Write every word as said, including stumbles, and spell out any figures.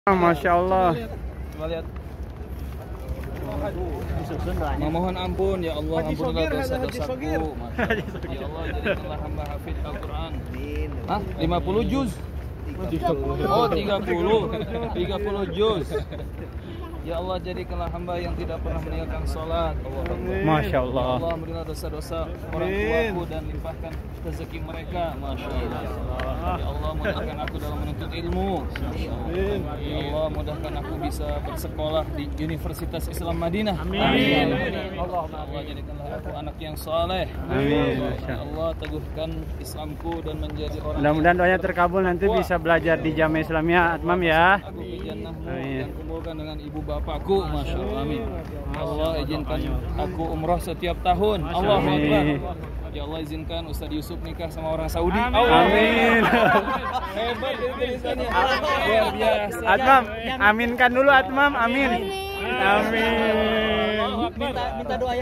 Masya Allah. Coba lihat. Memohon ampun ya Allah, ampunilah dosa-dosaku. Ya Allah, jadikanlah hamba hafid Al-Quran. Hah? lima puluh juz? Oh, tiga puluh. tiga puluh juz. Ya Allah, jadikanlah hamba yang tidak pernah meninggalkan sholat. Masya Allah. Ya Allah, berilah dosa-dosa orang tuaku dan limpahkan rezeki mereka. Masya Allah. Ya Allah, mudahkan aku dalam menuntut ilmu. Ya Allah, mudahkan aku bisa bersekolah di Universitas Islam Madinah. Amin. Allah, Allah jadikanlah aku anak yang saleh. Amin. Ya Allah, teguhkan Islamku dan menjadi orang. Mudah-mudahan doanya terkabul, nanti bisa belajar di Jamiah Islamiyah Atmam ya. Aku ke jannahmu dan kumpulkan dengan ibu bapakku. Masya Allah. Amin. Ya Allah, izinkan aku umroh setiap tahun. Allahu Akbar. Ya Allah, izinkan Ustaz Yusuf nikah sama orang Saudi. Amin. Hebat tulisannya. Luar biasa. Atmam, aminkan dulu Atmam. Amin. Amin. Minta minta doa.